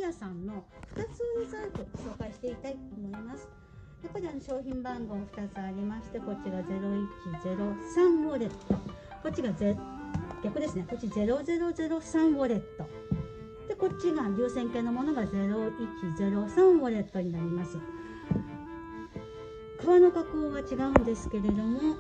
屋さんの2つ折り財布紹介していきたいと思います。でこれ商品番号2つありまして、こっちが0103ウォレット、こっちが逆ですね、こっち0003ウォレットで、こっちが流線形のものが0103ウォレットになります。革の加工は違うんですけれども、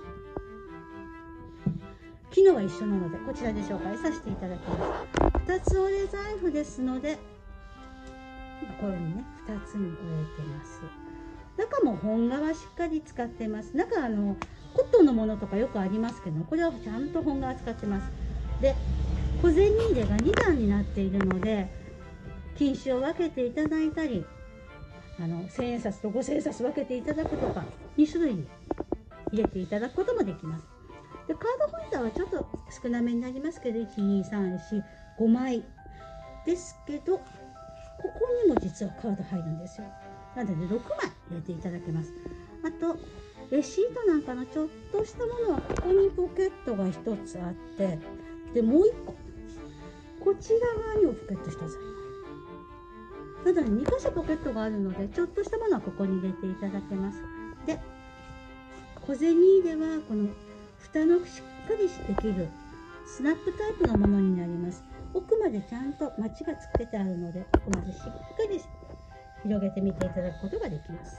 機能は一緒なのでこちらで紹介させていただきます。2つ折れ財布ですので、こういうふうにね2つに折れてます。中も本革しっかり使ってます。中コットンのものとかよくありますけど、これはちゃんと本革使ってます。で小銭入れが2段になっているので、金糸を分けていただいたり、1000円札と5000円札分けていただくとか、2種類入れていただくこともできます。でカードホルダーはちょっと少なめになりますけど、12345枚ですけど、ここにも実はカード入るんですよ。なので6枚入れていただけます。あとレシートなんかのちょっとしたものは、ここにポケットが1つあって、でもう1個こちら側にもポケット1つあります。ただ2箇所ポケットがあるので、ちょっとしたものはここに入れていただけます。で小銭入れはこの蓋のしっかりできるスナップタイプのものになります。奥までちゃんとマチがつけてあるので、奥までしっかり広げてみていただくことができます。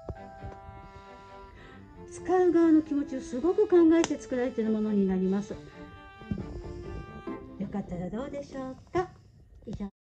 使う側の気持ちをすごく考えて作られているものになります。よかったらどうでしょうか。以上。